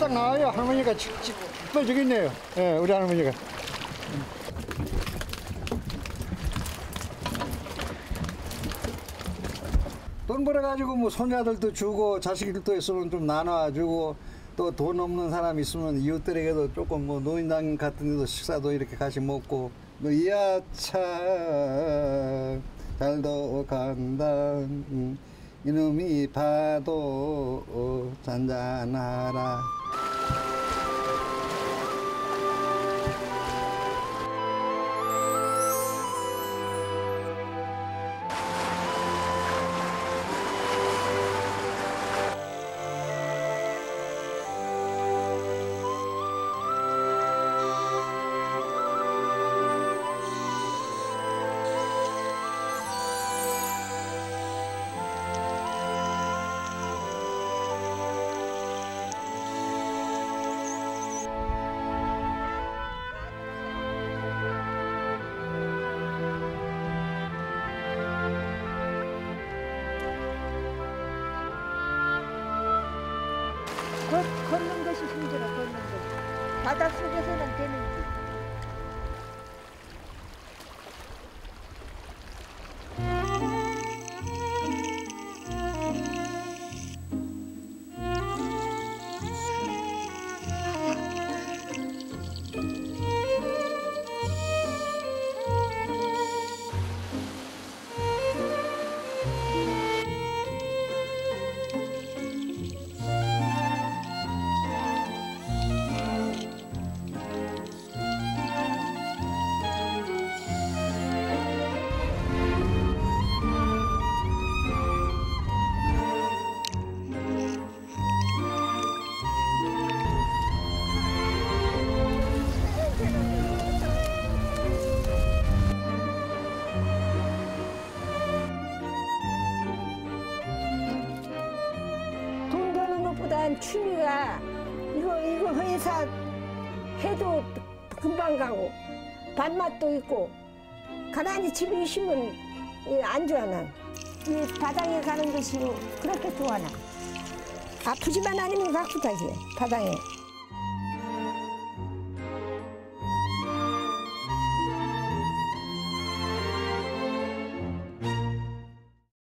딱 나와요. 할머니가 저기 있네요. 예, 우리 할머니가. 돈 벌어가지고 뭐 손자들도 주고 자식들도 있으면 좀 나눠주고 또 돈 없는 사람 있으면 이웃들에게도 조금 뭐 노인당 같은 데도 식사도 이렇게 같이 먹고 뭐 야차 잘도 간다 이놈이 봐도 잔잔하라. 걷는 것이 힘들어, 걷는 것. 바닷속에서는 되는지. 보단 취미가 이거 회사 해도 금방 가고 밥맛도 있고 가만히 집에 있으면 안 좋아. 난 이 바다에 가는 것이 그렇게 좋아. 나 아프지만 않으면 갖고 다녀 바다에.